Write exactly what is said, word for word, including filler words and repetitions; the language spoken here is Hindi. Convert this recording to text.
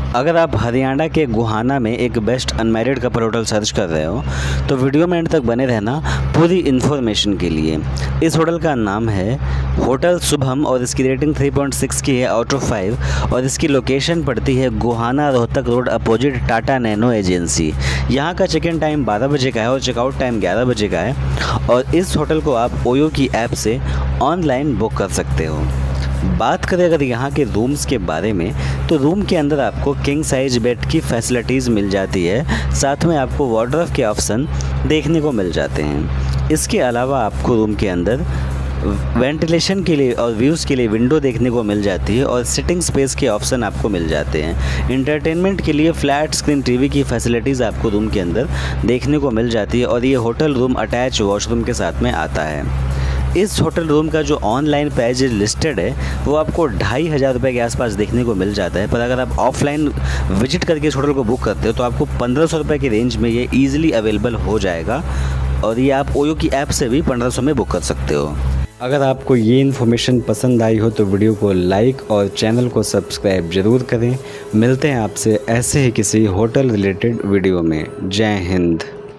अगर आप हरियाणा के गोहाना में एक best unmarried couple hotel search कर रहे हो तो वीडियो में एंड तक बने रहना पूरी इन्फॉर्मेशन के लिए। इस होटल का नाम है होटल शुभम और इसकी रेटिंग थ्री पॉइंट सिक्स की है आउट ऑफ फाइव और इसकी लोकेशन पड़ती है Gohana Rohtak road opposite Tata nano agency. यहाँ का चेक इन टाइम बारह बजे का है और चेकआउट टाइम ग्यारह बजे का है और इस होटल को आप ओयो की ऐप से ऑनलाइन बुक कर सकते हो। बात करें अगर यहाँ के रूम्स के बारे में तो रूम के अंदर आपको किंग साइज बेड की फैसिलिटीज़ मिल जाती है, साथ में आपको वार्डरोब के ऑप्शन देखने को मिल जाते हैं। इसके अलावा आपको रूम के अंदर वेंटिलेशन के लिए और व्यूज़ के लिए विंडो देखने को मिल जाती है और सिटिंग स्पेस के ऑप्शन आपको मिल जाते हैं। इंटरटेनमेंट के लिए फ्लैट स्क्रीन टीवी की फैसिलिटीज़ आपको रूम के अंदर देखने को मिल जाती है और ये होटल रूम अटैच वॉशरूम के साथ में आता है। इस होटल रूम का जो ऑनलाइन प्राइस लिस्टेड है वो आपको ढाई हज़ार रुपये के आसपास देखने को मिल जाता है, पर अगर आप ऑफलाइन विजिट करके इस होटल को बुक करते हो तो आपको पंद्रह सौ रुपये की रेंज में ये ईजिली अवेलेबल हो जाएगा और ये आप ओयो की ऐप से भी पंद्रह सौ में बुक कर सकते हो। अगर आपको ये इन्फॉर्मेशन पसंद आई हो तो वीडियो को लाइक और चैनल को सब्सक्राइब ज़रूर करें। मिलते हैं आपसे ऐसे ही किसी होटल रिलेटेड वीडियो में। जय हिंद।